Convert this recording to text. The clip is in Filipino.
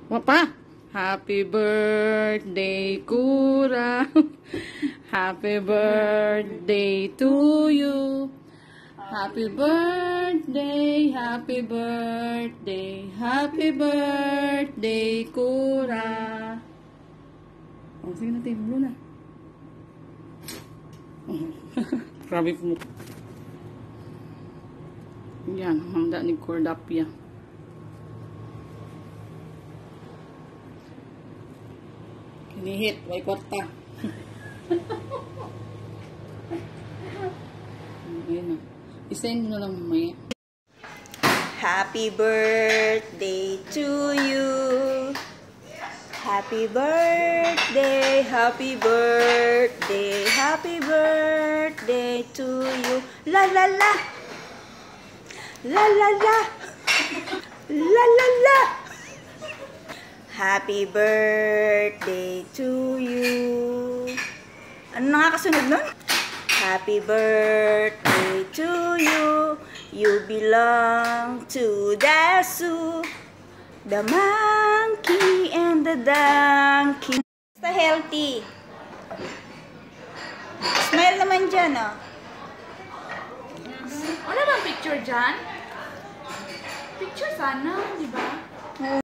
Wapa. Happy birthday, Kura. Happy birthday to you. Happy birthday, happy birthday, happy birthday, Kura. Oh, sige na, tayo na. Grabe po. Yan, hangda ni Cordapia. Kinihit, may kwarta. Ayun na. Isend mo na lang mamaya. Happy birthday to you. Happy birthday, happy birthday, happy birthday to you. La la la. La la la. La la la. Happy birthday to you. Ano nakakasunod nun? Happy birthday to you. You belong to the zoo. The monkey and the donkey. Basta healthy. Smile naman dyan, oh. Wala bang picture dyan? Picture sana, di ba?